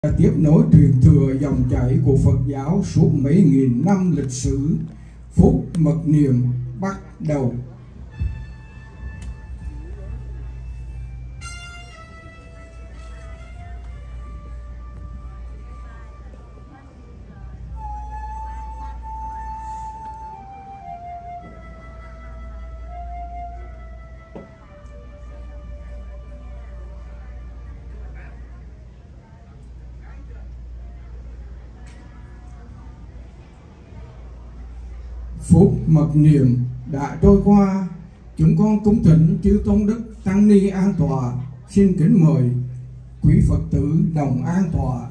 tiếp nối truyền thừa dòng chảy của Phật giáo suốt mấy nghìn năm lịch sử. Phút mật niệm bắt đầu. Phút mật niệm đã trôi qua, chúng con cúng thỉnh chư tôn đức tăng ni an tọa. Xin kính mời quý Phật tử đồng an tọa.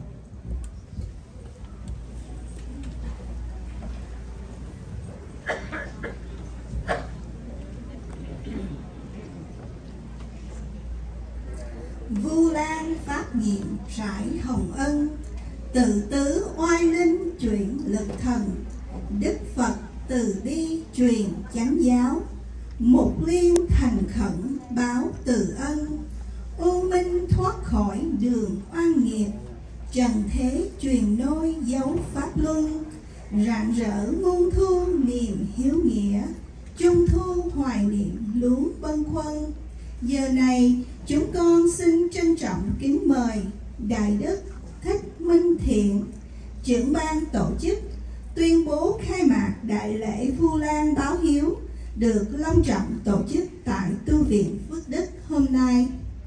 Vu Lan phát nhiệm rải hồng ân, tự tứ oai linh chuyển lực thần. Đức Phật từ bi truyền chánh giáo, một liên thành khẩn báo từ ân. U minh thoát khỏi đường oan nghiệt, trần thế truyền nôi dấu pháp luân. Rạng rỡ muôn thu niềm hiếu nghĩa, trung thu hoài niệm lú bâng khuâng. Giờ này chúng con xin trân trọng kính mời Đại Đức Thích Minh Thiện, trưởng ban tổ chức, tuyên bố khai mạc đại lễ Vu Lan báo hiếu được long trọng tổ chức tại tu viện Phước Đức hôm nay.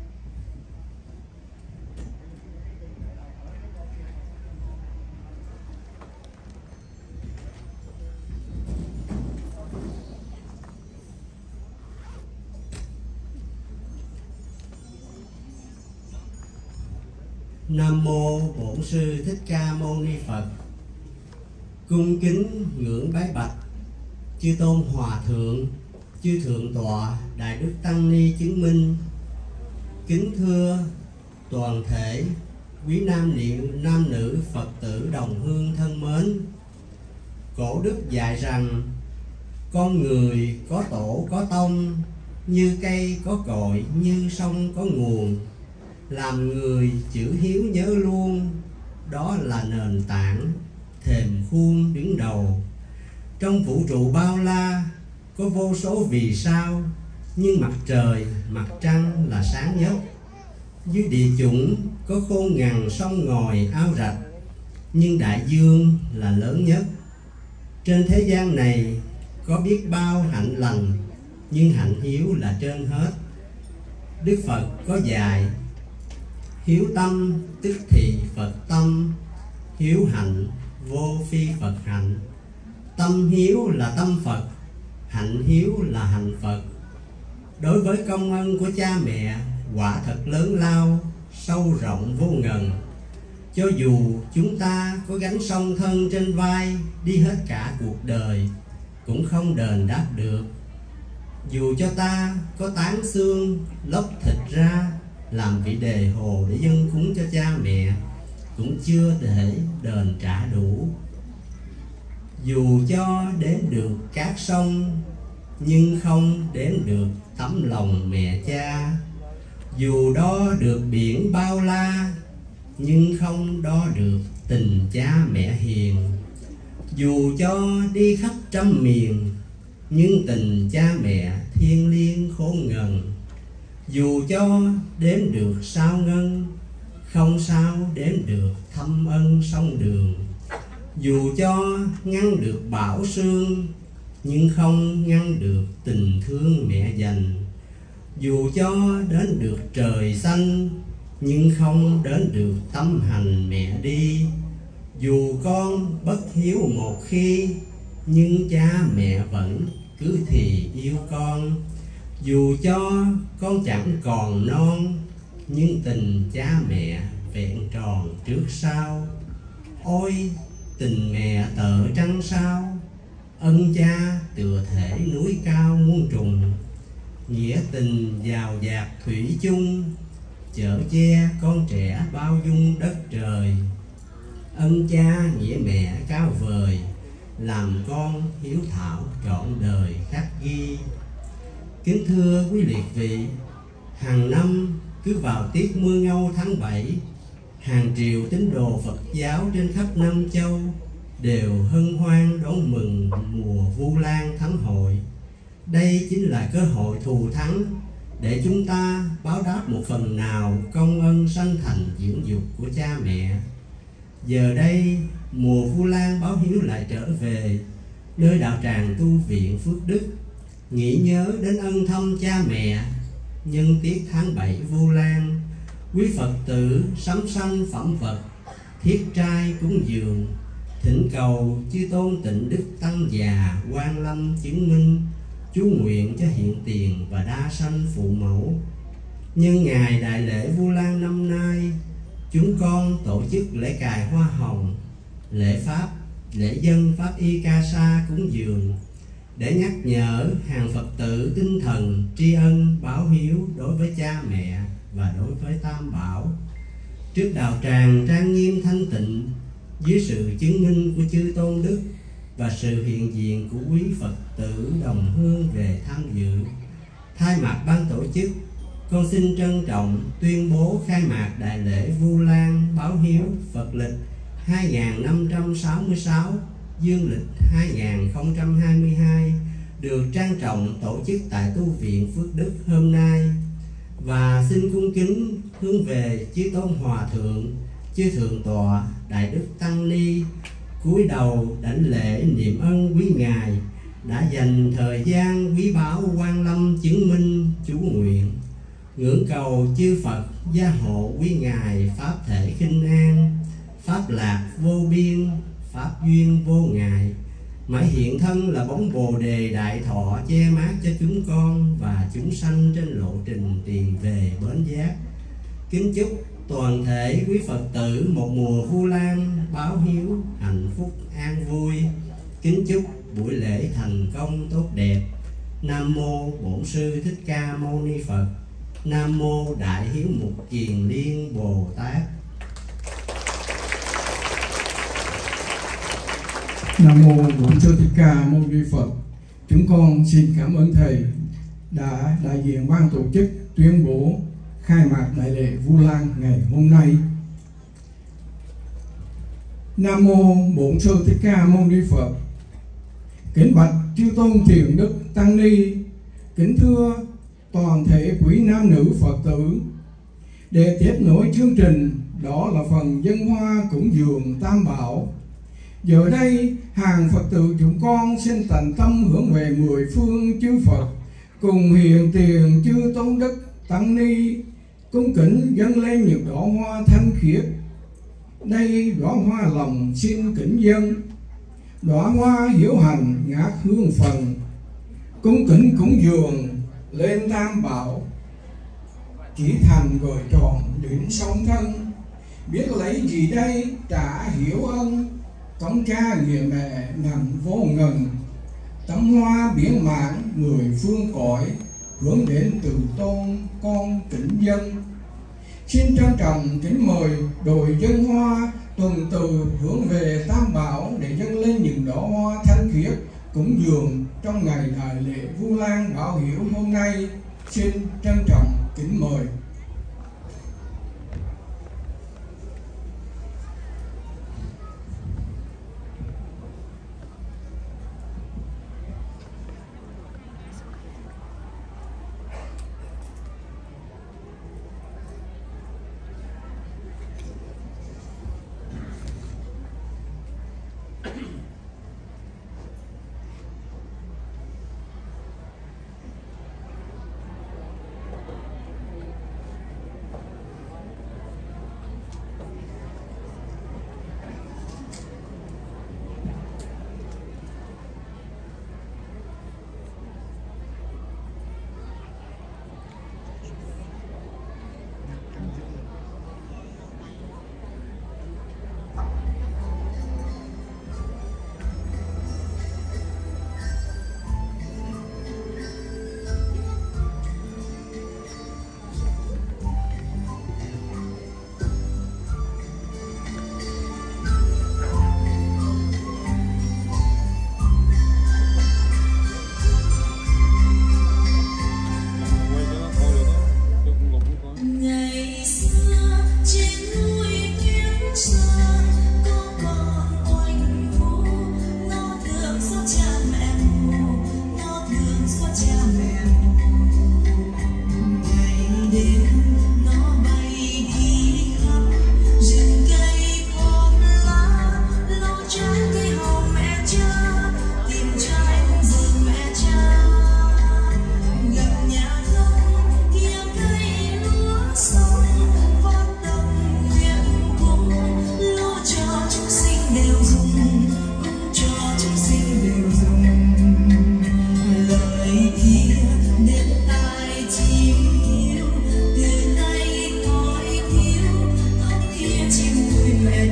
Nam mô Bổn Sư Thích Ca Mâu Ni Phật. Cung kính ngưỡng bái bạch chư tôn hòa thượng, chư thượng tọa, đại đức tăng ni chứng minh. Kính thưa toàn thể quý nam nữ Phật tử đồng hương thân mến. Cổ đức dạy rằng con người có tổ có tông, như cây có cội, như sông có nguồn. Làm người chữ hiếu nhớ luôn, đó là nền tảng, thềm khuôn đứng đầu. Trong vũ trụ bao la có vô số vì sao, nhưng mặt trời, mặt trăng là sáng nhất. Dưới địa chủng có khôn ngàn sông ngòi ao rạch, nhưng đại dương là lớn nhất. Trên thế gian này có biết bao hạnh lành, nhưng hạnh hiếu là trên hết. Đức Phật có dạy: hiếu tâm tức thì Phật tâm, hiếu hạnh vô phi Phật hạnh. Tâm hiếu là tâm Phật, hạnh hiếu là hạnh Phật. Đối với công ân của cha mẹ, quả thật lớn lao, sâu rộng vô ngần. Cho dù chúng ta có gánh song thân trên vai, đi hết cả cuộc đời, cũng không đền đáp được. Dù cho ta có tán xương, lóc thịt ra, làm vị đề hồ để dâng cúng cho cha mẹ, cũng chưa thể đền trả đủ. Dù cho đếm được các sông, nhưng không đếm được tấm lòng mẹ cha. Dù đo được biển bao la, nhưng không đo được tình cha mẹ hiền. Dù cho đi khắp trăm miền, nhưng tình cha mẹ thiêng liêng khôn ngần. Dù cho đếm được sao ngân, không sao đếm được thâm ân sông đường. Dù cho ngăn được bão sương, nhưng không ngăn được tình thương mẹ dành. Dù cho đến được trời xanh, nhưng không đến được tấm hành mẹ đi. Dù con bất hiếu một khi, nhưng cha mẹ vẫn cứ thì yêu con. Dù cho con chẳng còn non, nhưng tình cha mẹ vẹn tròn trước sau. Ôi tình mẹ tợ trăng sao, ân cha tựa thể núi cao muôn trùng. Nghĩa tình giàu dạt thủy chung, chở che con trẻ bao dung đất trời. Ân cha nghĩa mẹ cao vời, làm con hiếu thảo trọn đời khắc ghi. Kính thưa quý liệt vị, hàng năm cứ vào tiết mưa ngâu tháng 7, hàng triệu tín đồ Phật giáo trên khắp năm châu đều hân hoan đón mừng mùa Vu Lan thắng hội. Đây chính là cơ hội thù thắng để chúng ta báo đáp một phần nào công ơn sanh thành dưỡng dục của cha mẹ. Giờ đây mùa Vu Lan báo hiếu lại trở về nơi đạo tràng tu viện Phước Đức, nghĩ nhớ đến ân thăm cha mẹ. Nhân tiết tháng 7 Vu Lan, quý Phật tử sắm sanh phẩm vật, thiết trai cúng dường, thỉnh cầu chư tôn Tịnh Đức Tăng già Quang Lâm chứng minh, chú nguyện cho hiện tiền và đa sanh phụ mẫu. Nhân ngày đại lễ Vu Lan năm nay, chúng con tổ chức lễ cài hoa hồng, lễ pháp, lễ dân pháp y ca sa cúng dường để nhắc nhở hàng Phật tử tinh thần tri ân báo hiếu đối với cha mẹ và đối với Tam Bảo. Trước đạo tràng trang nghiêm thanh tịnh, dưới sự chứng minh của chư tôn đức và sự hiện diện của quý Phật tử đồng hương về tham dự, thay mặt ban tổ chức, con xin trân trọng tuyên bố khai mạc đại lễ Vu Lan báo hiếu Phật lịch 2566, dương lịch 2022 được trang trọng tổ chức tại tu viện Phước Đức hôm nay, và xin cung kính hướng về chư tôn hòa thượng, chư thượng tọa, đại đức tăng ni cúi đầu đảnh lễ niệm ơn quý ngài đã dành thời gian quý báu Quang Lâm chứng minh chú nguyện, ngưỡng cầu chư Phật gia hộ quý ngài pháp thể khinh an, pháp lạc vô biên, pháp duyên vô ngại, mãi hiện thân là bóng Bồ đề đại thọ che mát cho chúng con và chúng sanh trên lộ trình tìm về bến giác. Kính chúc toàn thể quý Phật tử một mùa Vu Lan báo hiếu hạnh phúc an vui. Kính chúc buổi lễ thành công tốt đẹp. Nam mô Bổn Sư Thích Ca Mâu Ni Phật. Nam mô Đại Hiếu Mục Kiền Liên Bồ Tát. Nam mô Bổn Sư Thích Ca Mâu Ni Phật. Chúng con xin cảm ơn thầy đã đại diện ban tổ chức tuyên bố khai mạc đại lễ Vu Lan ngày hôm nay. Nam mô Bổn Sư Thích Ca Mâu Ni Phật. Kính bạch chư tôn thiền đức tăng ni, kính thưa toàn thể quý nam nữ Phật tử, để tiếp nối chương trình đó là phần dân hoa cúng dường Tam Bảo. Giờ đây hàng Phật tử chúng con xin tận tâm hướng về mười phương chư Phật, cùng hiền tiền chư tôn đức tăng ni cung kính dâng lên những đóa hoa thanh khiết. Đây đóa hoa lòng xin kính dâng, đóa hoa hiếu hành ngát hương phần, cung kính cúng dường lên Tam Bảo. Chỉ thành vợ tròn đến song thân, biết lấy gì đây trả hiếu ân, công cha nghĩa mẹ nằm vô ngần. Tấm hoa biển mãn mười phương cõi, hướng đến từ tôn con kính dân. Xin trân trọng kính mời đội dân hoa tuần từ hướng về Tam Bảo để dâng lên những đóa hoa thanh khiết cúng dường trong ngày đại lễ Vu Lan báo hiếu hôm nay. Xin trân trọng kính mời.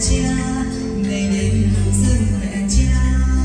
cha, ngày đêm dâng mẹ cha.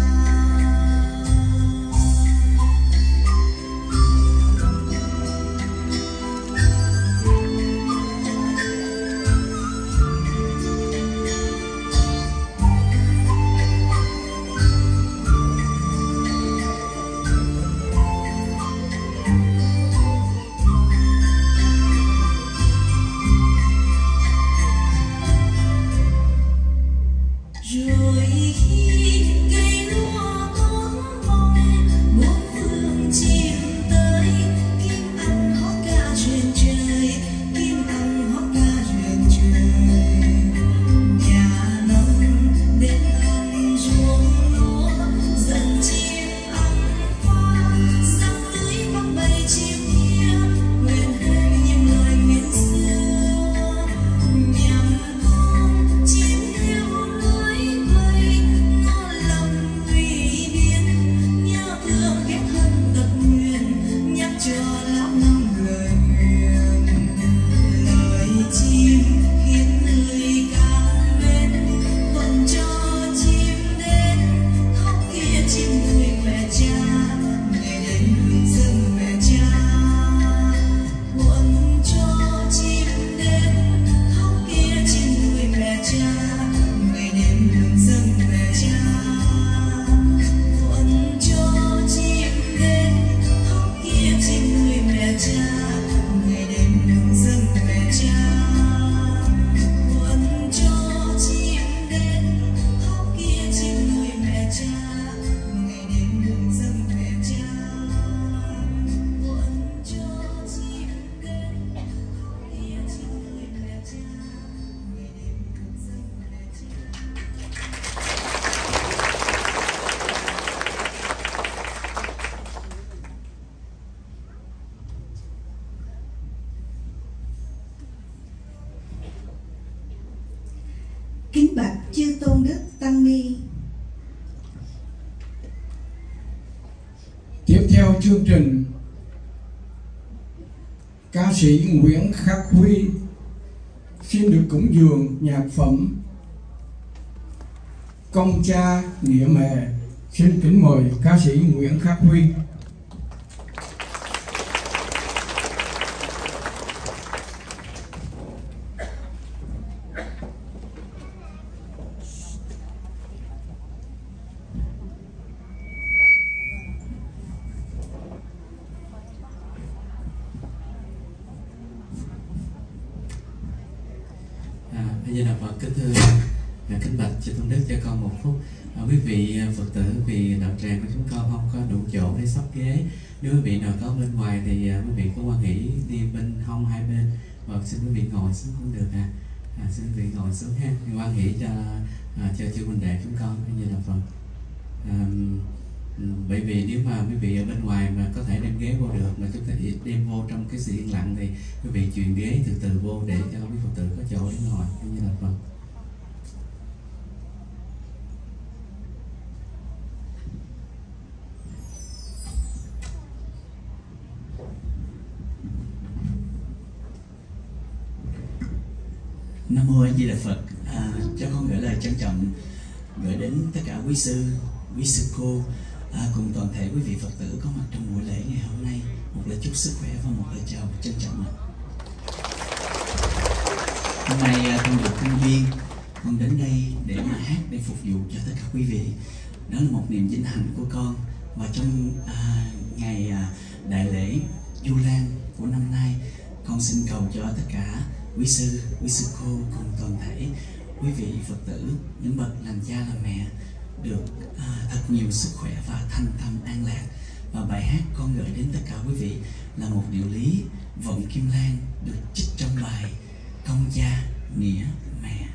Kính bạch chư tôn đức tăng ni. Tiếp theo chương trình, ca sĩ Nguyễn Khắc Huy xin được cúng dường nhạc phẩm Công cha nghĩa mẹ. Xin kính mời ca sĩ Nguyễn Khắc Huy. Bây giờ là Phật kính thưa kính bạch chư tôn đức cho con một phút. Quý vị Phật tử, vì đạo tràng của chúng con không có đủ chỗ để sắp ghế. Nếu quý vị nào có bên ngoài thì quý vị có quan hỷ đi bên hông hai bên, hoặc xin quý vị ngồi xuống cũng được xin quý vị ngồi xuống ha. Quan hỷ cho chư huynh đệ chúng con. Bây giờ là Phật. Bởi vì nếu mà quý vị ở bên ngoài mà có thể đem ghế vô được, mà chúng ta đem vô trong cái sự yên lặng thì quý vị chuyển ghế từ từ vô để cho quý Phật tử có chỗ để ngồi. Như là Phật. Nam mô A Di Đà Phật. Cho con gửi lời trân trọng gửi đến tất cả quý sư cô, cùng toàn thể quý vị Phật tử có mặt trong buổi lễ ngày hôm nay. Một lời chúc sức khỏe và một lời chào trân trọng. Hôm nay con được thân duyên, con đến đây để mà hát, để phục vụ cho tất cả quý vị. Đó là một niềm vinh hạnh của con. Và trong ngày đại lễ Du Lan của năm nay, con xin cầu cho tất cả quý sư cô cùng toàn thể quý vị Phật tử, những bậc làm cha làm mẹ được thật nhiều sức khỏe và thanh tâm an lạc. Và bài hát con gửi đến tất cả quý vị là một điệu lý vọng kim lan được trích trong bài Công cha nghĩa mẹ.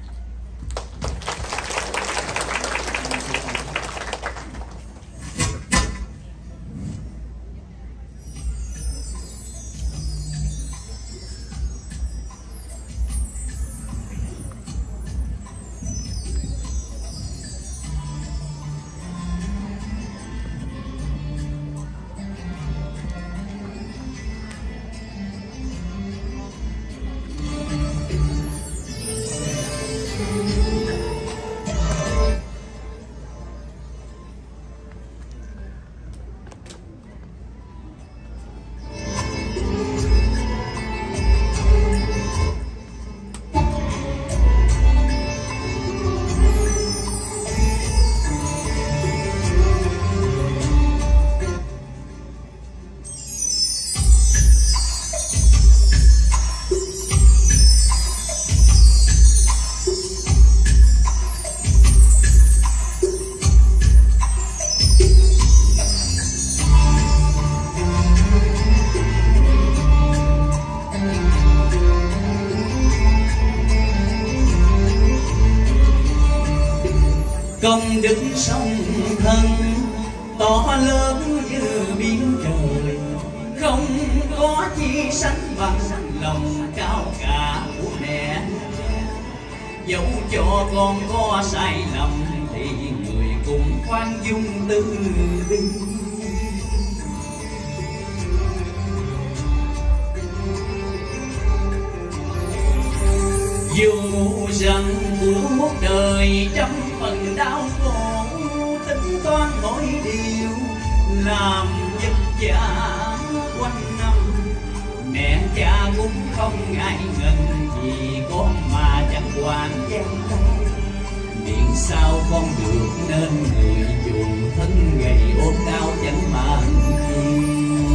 công đức song thân to lớn như biển trời, không có chi sánh bằng lòng cao cả của mẹ. Dẫu cho con có sai lầm thì người cũng khoan dung từ bi. Dù rằng cuộc đời trăm phần đau khổ, tính toán mỗi điều làm vất vả quanh năm, mẹ cha cũng không ngại ngần vì con mà chẳng quản gian tay. Miễn sao con được nên người dù thân gầy ốm đau chẳng màng chi.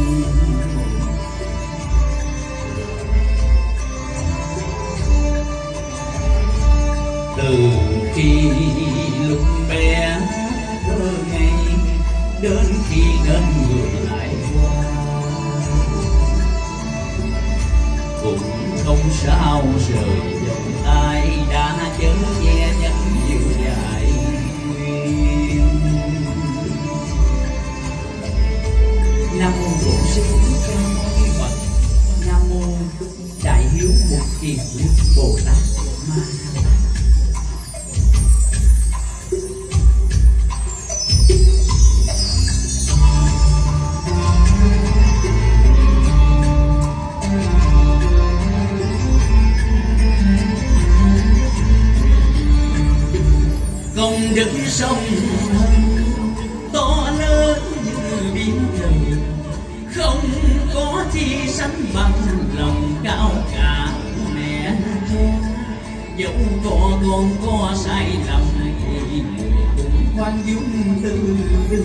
Từ khi lúc bé thơ ngây đến khi đến người lại qua, cũng không sao rời vòng tay đã chở che nhắn nhiều dài nguyên. Nam mô Bổn Sư Thích Ca Mâu Ni Phật. Nam mô Đại Hiếu Một Kiền Bồ Tát Ma Ha Tát. Công đức song thân to lớn như biển trời, không có chi sánh bằng lòng cao cả của mẹ cha. Dẫu con có sai lầm thì người cũng khoan dung từ bi.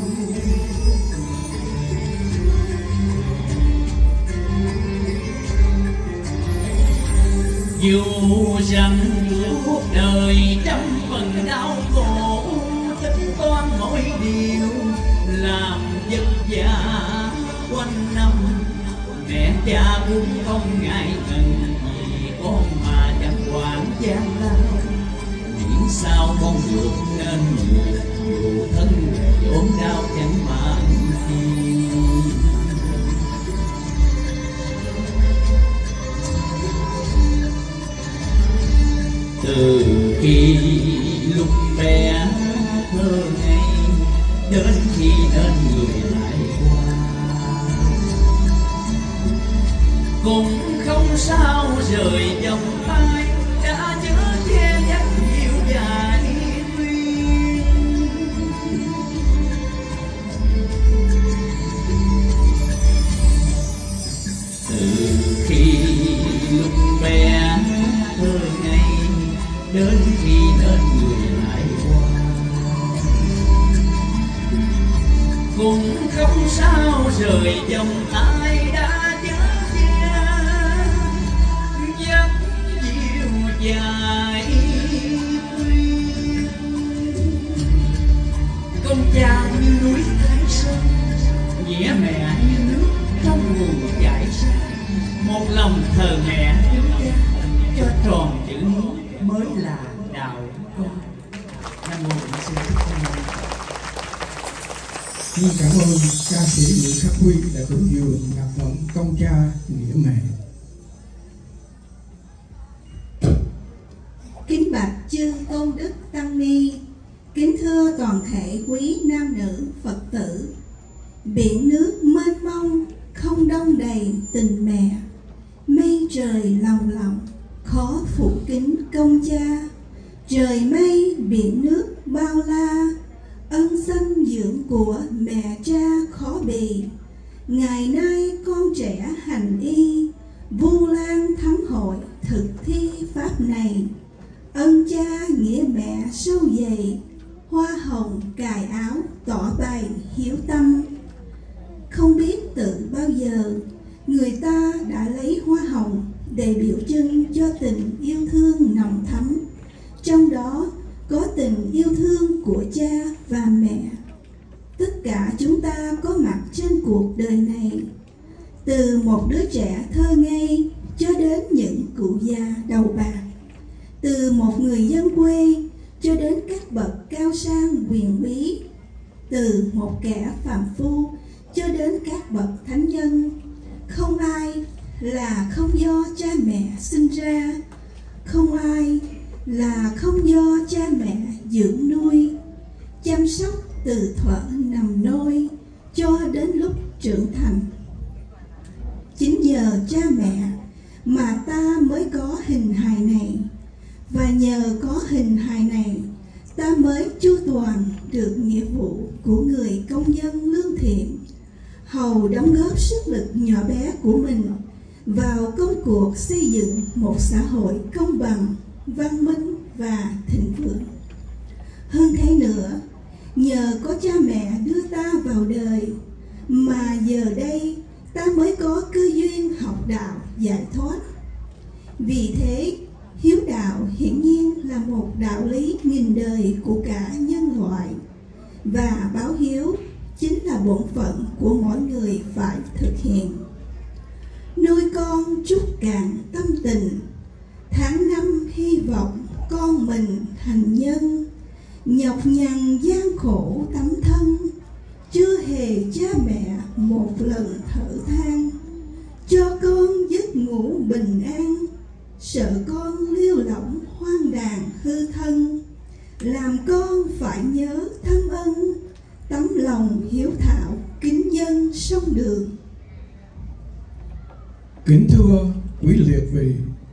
Dù rằng cuộc đời trăm phần đau khổ, tính toán mỗi điều làm vất vả quanh năm, mẹ cha cũng không ngại ngần vì con mà chẳng quản gian lao. Miễn sao con được nên người dù thân gầy ốm đau chẳng màng chi. Từ khi lúc bé thơ ngây đến khi đến người lại qua, cũng không sao rời vòng tay đã chở che dắt nhiều dài duyên. Từ khi lúc bé thơ ngây đến khi đến người lại qua, cũng không sao rời vòng tay đã chở che dắt dịu dài duyên. Công cha như núi Thái Sơn, nghĩa mẹ như nước trong nguồn chảy ra. Một lòng thờ mẹ kính cha cho tròn chữ hiếu mới là đạo con. Nam mô Bổn Sư Thích Ca Mâu Ni Phật. Xin cảm ơn ca sĩ Nguyễn Khắc Huy đã cúng dường nhạc phẩm Công Cha Nghĩa Mẹ. Kính bạch chư công đức tăng ni, kính thưa toàn thể quý nam nữ Phật tử. Biển nước mênh mông không đong đầy tình mẹ, mây trời lòng lòng khó phủ kính công cha. Trời mây biển nước bao la, ân sanh dưỡng của mẹ cha khó bì. Ngày nay con trẻ hành y, Vu Lan Thắng Hội thực thi pháp này. Ân cha nghĩa mẹ sâu dày, hoa hồng cài áo tỏ bày hiếu tâm. Không biết từ bao giờ người ta đã lấy hoa hồng để biểu trưng cho tình yêu thương nồng thắm, trong đó có tình yêu thương của cha và mẹ. Tất cả chúng ta có mặt trên cuộc đời này, từ một đứa trẻ thơ ngây cho đến những cụ già đầu bạc, từ một người dân quê cho đến các bậc cao sang quyền quý, từ một kẻ phàm phu cho đến các bậc thánh nhân. Không ai là không do cha mẹ sinh ra, không ai là không do cha mẹ dưỡng nuôi, chăm sóc từ thuở nằm nôi cho đến lúc trưởng thành. Chính nhờ cha mẹ mà ta mới có hình hài này, và nhờ có hình hài này ta mới chu toàn được nghĩa vụ của người công dân lương thiện, hầu đóng góp sức lực nhỏ bé của mình vào công cuộc xây dựng một xã hội công bằng, văn minh và thịnh vượng. Hơn thế nữa, nhờ có cha mẹ đưa ta vào đời mà giờ đây ta mới có cơ duyên học đạo giải thoát. Vì thế, hiếu đạo hiển nhiên là một đạo lý nghìn đời của cả nhân loại, và báo hiếu chính là bổn phận của mỗi người phải thực hiện. Nuôi con trút cạn tâm tình, tháng năm hy vọng con mình thành nhân, nhọc nhằn gian khổ tấm thân, chưa hề cha mẹ một lần thở than, cho con giấc ngủ bình an, sợ con liêu lỏng hoang đàn hư thân, làm con phải nhớ thâm ân, tấm lòng hiếu thảo kính dân sông đường. Kính thưa quý liệt vị,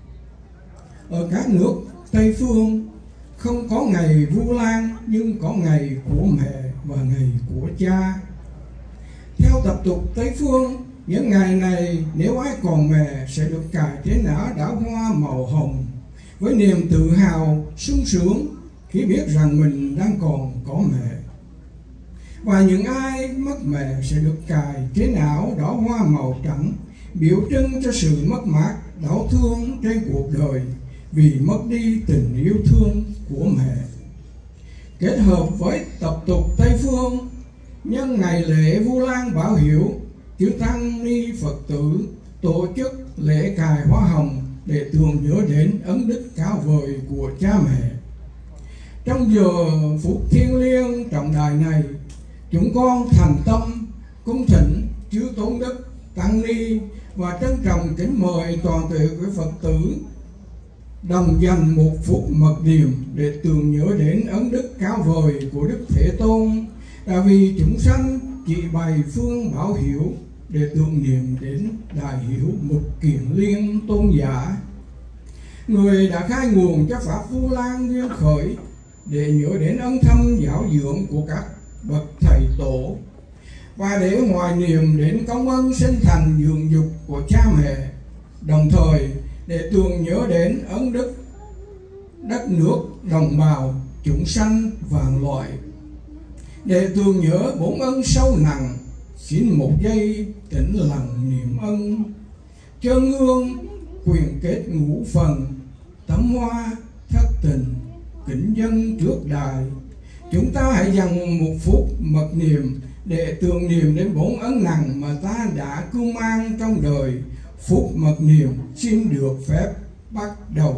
ở các nước Tây Phương không có ngày Vu Lan, nhưng có ngày của mẹ và ngày của cha. Theo tập tục Tây Phương, những ngày này nếu ai còn mẹ sẽ được cài trên áo đảo hoa màu hồng, với niềm tự hào sung sướng khi biết rằng mình đang còn có mẹ. Và những ai mất mẹ sẽ được cài trên áo đỏ hoa màu trắng, biểu trưng cho sự mất mát đau thương trên cuộc đời vì mất đi tình yêu thương của mẹ. Kết hợp với tập tục Tây Phương, nhân ngày lễ Vu Lan Bảo Hiếu, chư tăng ni Phật tử tổ chức lễ cài hoa hồng để tưởng nhớ đến ân đức cao vời của cha mẹ. Trong giờ phút thiêng liêng trọng đại này, chúng con thành tâm cung thỉnh chư tôn đức tăng ni và trân trọng kính mời toàn thể quý Phật tử đồng dành một phút mật niệm để tưởng nhớ đến ân đức cao vời của Đức Thế Tôn đã vì chúng sanh chỉ bày phương bảo hiếu, để tưởng niệm đến đại hiếu mục kiền liên tôn giả, người đã khai nguồn cho pháp Vu Lan nguyên khởi, để nhớ đến ân thâm giáo dưỡng của các bậc thầy tổ, và để hoài niệm đến công ân sinh thành dưỡng dục của cha mẹ, đồng thời để tưởng nhớ đến ân đức đất nước đồng bào chúng sanh vạn loại. Để tưởng nhớ bốn ân sâu nặng, xin một giây tĩnh lặng niệm ân. Chân hương quyền kết ngũ phần, tấm hoa thất tình kính dân trước đài. Chúng ta hãy dành một phút mật niệm để tưởng niệm đến bốn ân nặng mà ta đã cưu mang trong đời. Phút mật niệm xin được phép bắt đầu.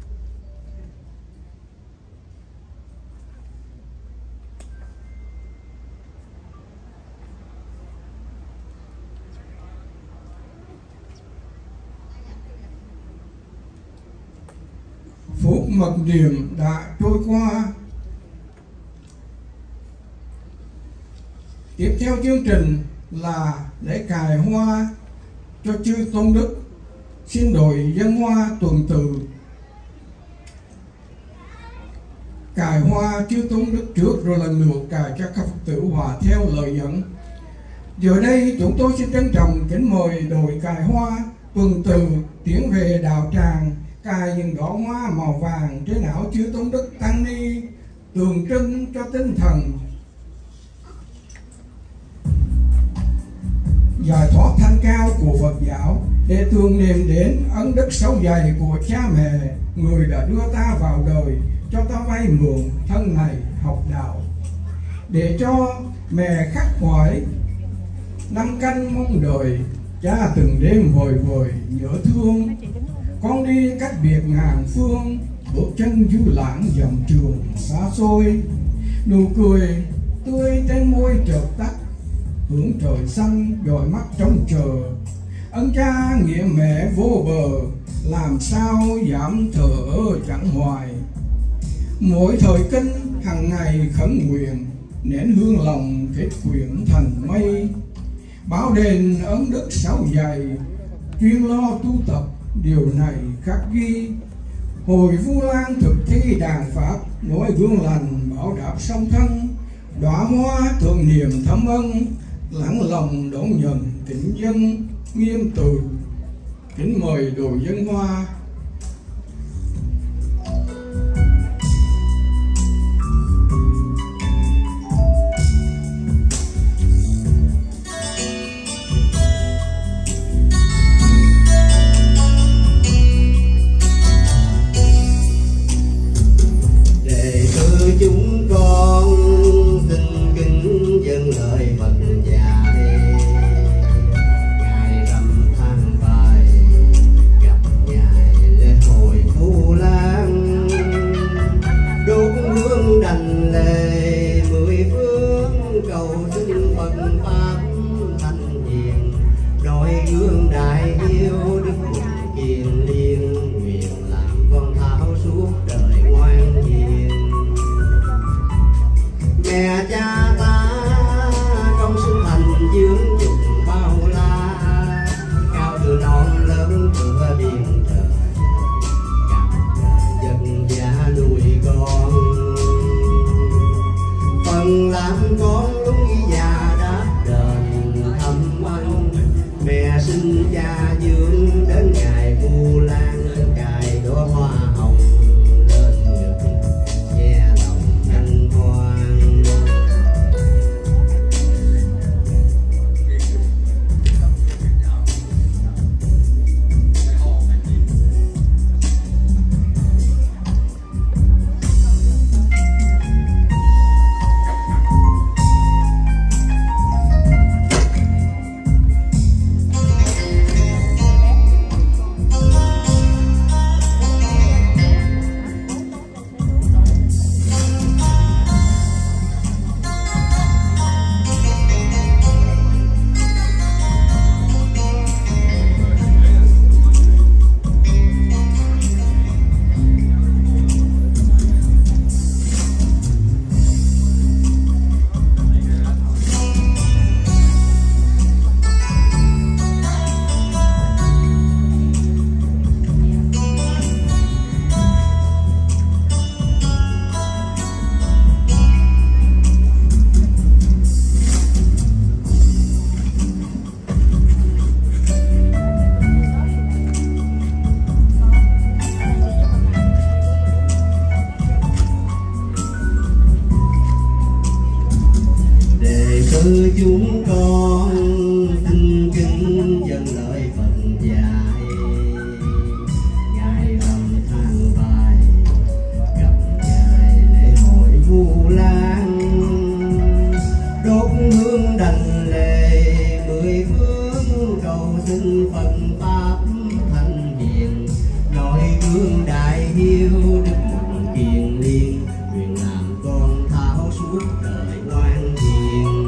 Phút mật niệm đã trôi qua. Tiếp theo chương trình là lễ cài hoa cho chư tôn đức. Xin đội dân hoa tuần tự cài hoa chư tôn đức trước, rồi lần lượt cài cho các Phật tử hòa theo lời dẫn. Giờ đây chúng tôi xin trân trọng kính mời đội cài hoa tuần tự tiến về đạo tràng, cài những đóa hoa màu vàng trên áo chư tôn đức tăng ni, tượng trưng cho tinh thần giải thoát thanh cao của Phật giáo, để tưởng niệm đến ân đức sâu dày của cha mẹ, người đã đưa ta vào đời, cho ta vay mượn thân này học đạo, để cho mẹ khắc khoải năm canh mong đợi. Cha từng đêm vời vời nhớ thương, con đi cách biệt ngàn phương, bước chân du lãng dòng trường xa xôi, nụ cười tươi trên môi chợt tắt, hướng trời xanh dõi mắt trông chờ. Ân cha nghĩa mẹ vô bờ, làm sao dám thờ ơ chẳng hoài. Mỗi thời kinh hằng ngày khấn nguyện, nén hương lòng kết quyển thành mây. Báo đền ân đức sáu dày, chuyên lo tu tập điều này khắc ghi. Hồi Vu Lan thực thi đàn pháp, nói gương lành bảo đạp song thân. Đóa hoa thượng niềm thâm ân, lắng lòng đón nhận kính dân nghiêm từ. Kính mời đội dân hoa. Chúng con xin kính dâng lời Phật dạy. Ngày rằm tháng 7 gặp ngày lễ hội Vu Lan, đốt hương đảnh lễ mười phương, cầu xin Phật pháp thanh hiền, noi gương đại hiếu đức hạnh kiên liên, nguyện làm con thảo suốt đời ngoan hiền. Mẹ cha ta công sinh thành dưỡng dục bao la, cao từ non lớn tựa biển trời, gặp đời dân già nuôi con. Phần làm con lúc già đã đền thăm ân, mẹ sinh cha dưỡng đến ngày Vu Lan, cài đóa hoa hồng lên ngực, nghe lòng anh hoan. Chúng con xin kính dâng lời Phật dạy. Ngày rằm tháng 7 gặp ngày lễ hội Vu Lan, đốt hương đảnh lễ mười phương, cầu xin Phật pháp thanh hiền, noi gương đại hiếu đức hạnh kiên liên, nguyện làm con thảo suốt đời ngoan hiền.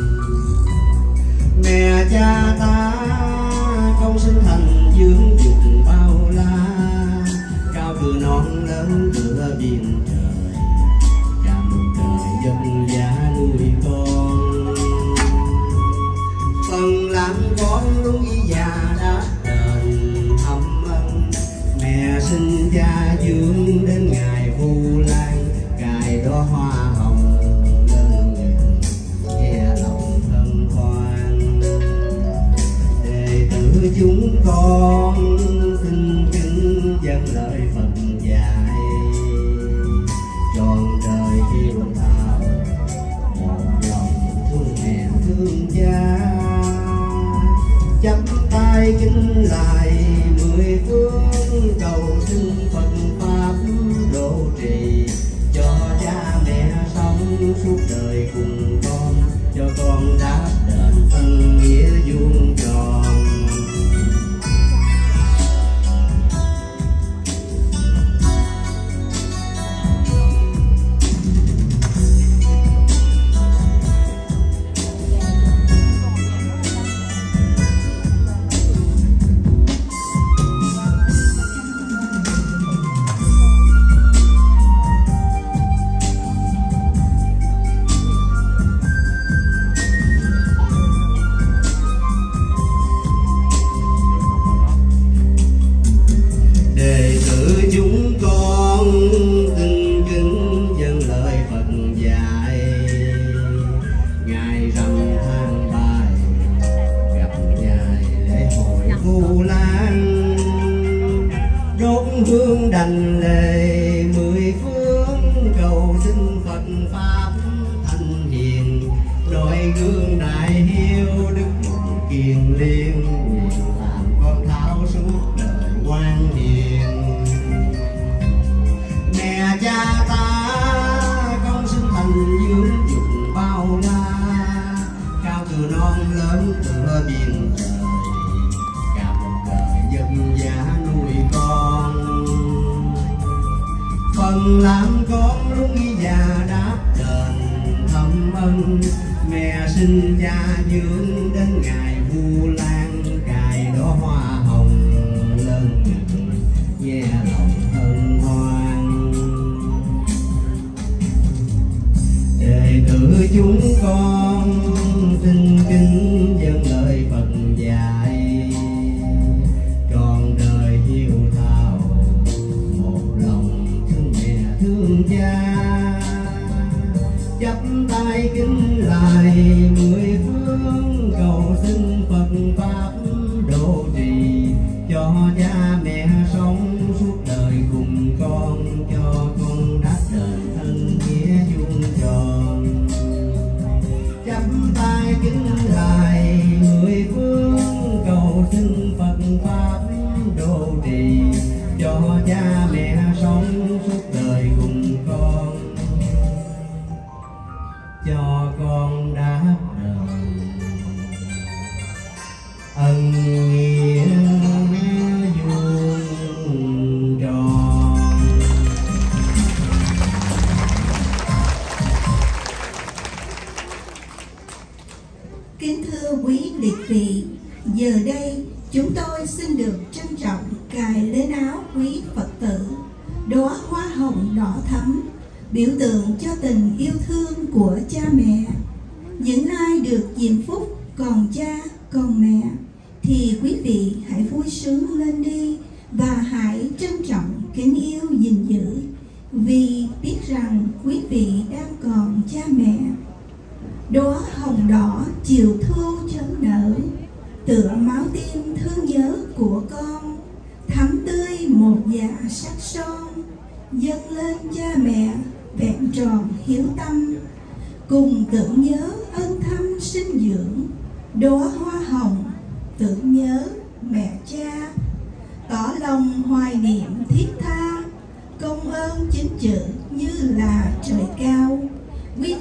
Mẹ cha ta công sinh thành dưỡng dục bao la, cao từ non lớn tựa biển trời, cả một đời dân già nuôi con. Phần làm con lúc già đã đền thăm ân, mẹ sinh cha dưỡng đến ngày Vu Lan, cài đóa hoa hồng lên ngực, nghe lòng thân hoan. Đệ tử chúng con xin kính dâng lời Phật dạy. Trọn đời hiếu thảo, một lòng thương mẹ thương cha, chắp tay kính lại mười phương, cầu xin Phật pháp độ trì, cho cha mẹ sống suốt đời cùng con, cho con đáp đền ân nghĩa vuông tròn. xin Phật pháp thanh hiền, noi gương đại hiếu đức kiền liên, làm con tháo suốt đời quan hiền. Mẹ cha ta con xin thành dưỡng dụng bao la, cao từ non lớn tựa biển trời, cả một đời dân giá nuôi con. Phần làm con lúc già đáp đền thâm ân, mẹ sinh cha dưỡng đến ngày Vu Lan, cài đóa hoa hồng lên nghe lòng hân hoan. Đệ tử chúng con xin kính dâng lời Phật dạy, trọn đời hiếu thảo một lòng thương mẹ thương cha. Chắp tay kính lại mười phương, cầu xin Phật pháp độ trì, cho cha mẹ sống suốt đời cùng con, cho con đáp đền thân nghĩa vuông tròn. Chắp tay kính lại mười phương, cầu xin Phật pháp độ trì, cho cha mẹ sống suốt đời cùng con, cho con đáp đền ân nghĩa vuông tròn. Kính thưa quý liệt vị, giờ đây chúng tôi xin được trân trọng cài lên áo quý Phật tử đóa hoa hồng đỏ thắm, biểu tượng cho tình yêu thương của cha mẹ. Những ai được diễm phúc còn cha còn mẹ thì quý vị hãy vui sướng lên đi và hãy trân trọng kính yêu gìn giữ, vì biết rằng quý vị đang còn cha mẹ. Đóa hồng đỏ chiều thu chớm nở, tựa máu tim thương nhớ của con, thắm tươi một dạ sắc son, dâng lên cha mẹ vẹn tròn hiếu tâm, cùng tưởng nhớ ân thăm sinh dưỡng. Đóa hoa hồng tưởng nhớ mẹ cha, tỏ lòng hoài niệm thiết tha, công ơn chính chữ như là trời cao.